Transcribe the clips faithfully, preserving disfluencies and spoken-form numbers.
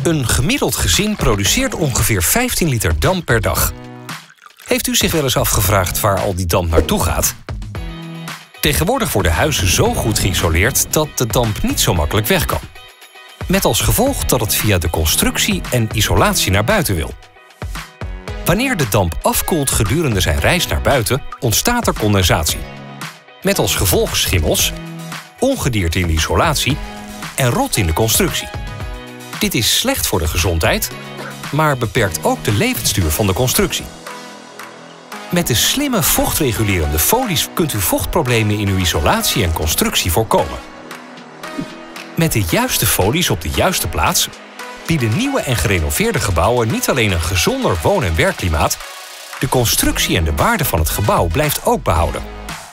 Een gemiddeld gezin produceert ongeveer vijftien liter damp per dag. Heeft u zich wel eens afgevraagd waar al die damp naartoe gaat? Tegenwoordig worden huizen zo goed geïsoleerd dat de damp niet zo makkelijk weg kan. Met als gevolg dat het via de constructie en isolatie naar buiten wil. Wanneer de damp afkoelt gedurende zijn reis naar buiten, ontstaat er condensatie. Met als gevolg schimmels, ongedierte in de isolatie en rot in de constructie. Dit is slecht voor de gezondheid, maar beperkt ook de levensduur van de constructie. Met de slimme vochtregulerende folies kunt u vochtproblemen in uw isolatie en constructie voorkomen. Met de juiste folies op de juiste plaats bieden nieuwe en gerenoveerde gebouwen niet alleen een gezonder woon- en werkklimaat, de constructie en de waarde van het gebouw blijft ook behouden.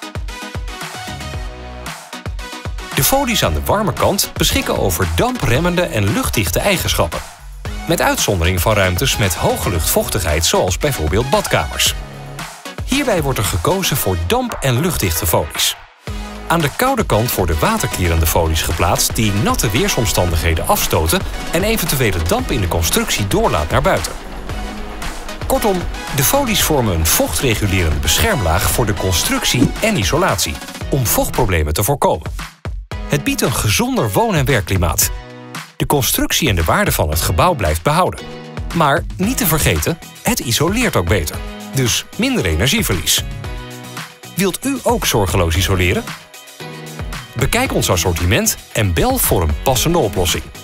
De folies aan de warme kant beschikken over dampremmende en luchtdichte eigenschappen. Met uitzondering van ruimtes met hoge luchtvochtigheid zoals bijvoorbeeld badkamers. Hierbij wordt er gekozen voor damp- en luchtdichte folies. Aan de koude kant worden waterkerende folies geplaatst die natte weersomstandigheden afstoten en eventuele damp in de constructie doorlaat naar buiten. Kortom, de folies vormen een vochtregulerende beschermlaag voor de constructie en isolatie, om vochtproblemen te voorkomen. Het biedt een gezonder woon- en werkklimaat. De constructie en de waarde van het gebouw blijft behouden. Maar niet te vergeten, het isoleert ook beter. Dus minder energieverlies. Wilt u ook zorgeloos isoleren? Bekijk ons assortiment en bel voor een passende oplossing.